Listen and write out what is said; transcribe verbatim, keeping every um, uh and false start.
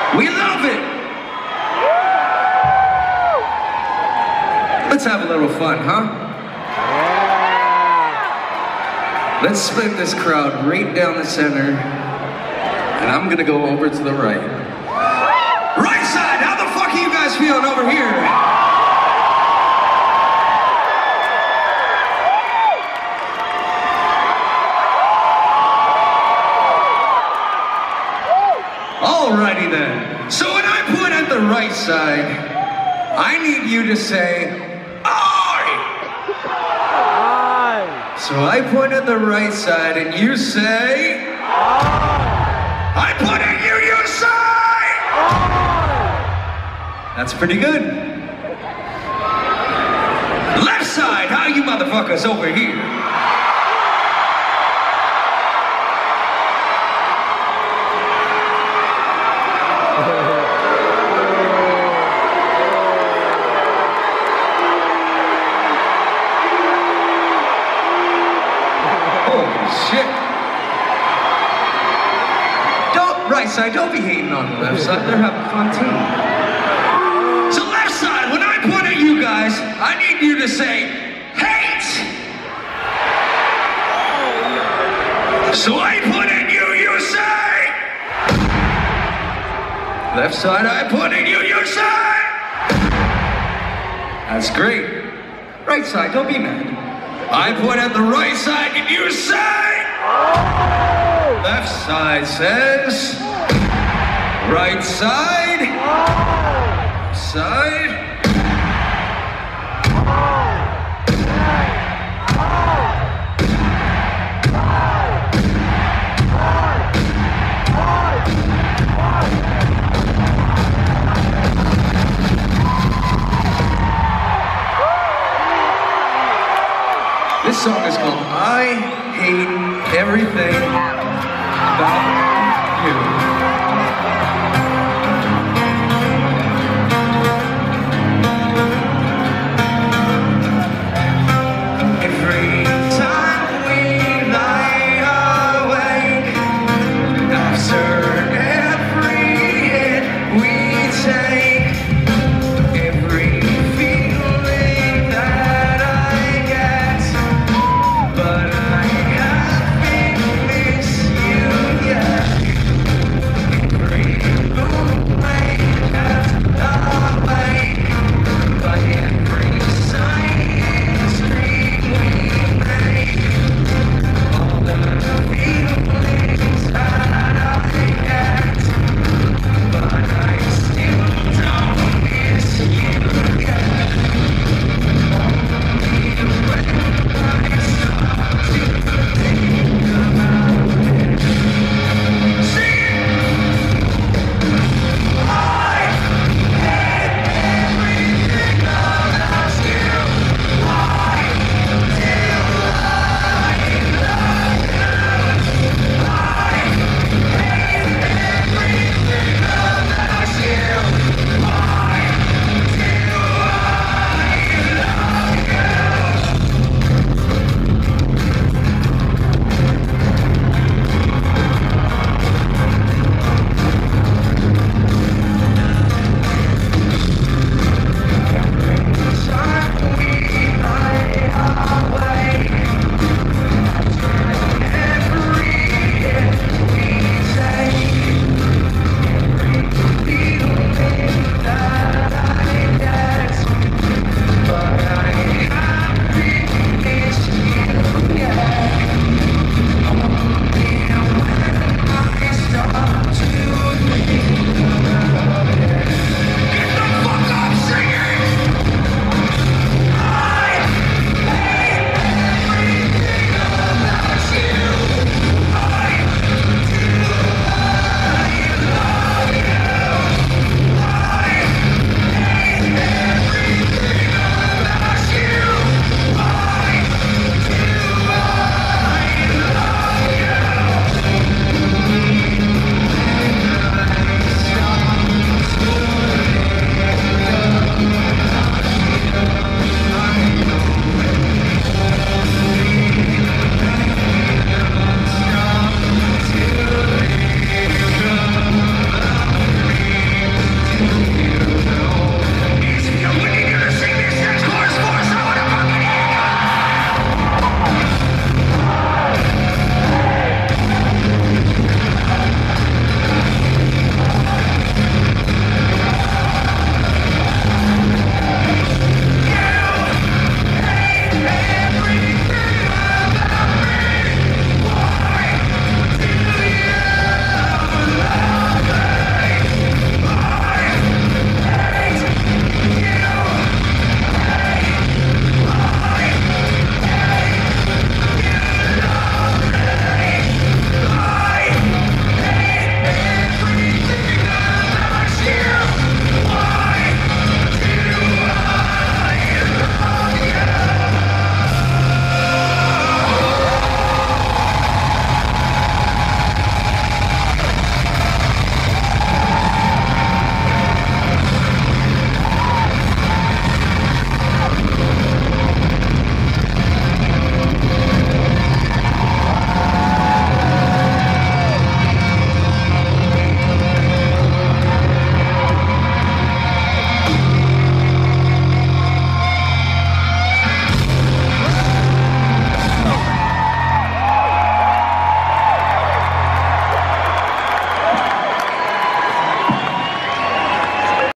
We love it. Let's have a little fun, huh? Let's split this crowd right down the center, and I'm gonna go over to the right. Right side, how the fuck are you guys feeling over here? Alrighty then. So when I point at the right side, I need you to say, I! I! So I point at the right side and you say, I! I point at you, you say, I! That's pretty good. Left side, how you motherfuckers over here? Shit. Don't, right side, don't be hating on the left side. They're having fun too. So left side, when I point at you guys, I need you to say, hate! So I point at you, you say! Left side, I point at you, you say! That's great. Right side, don't be mad. I point at the right side and you say, oh! Left side says, right side, oh! Side, this song is called I Hate Everything About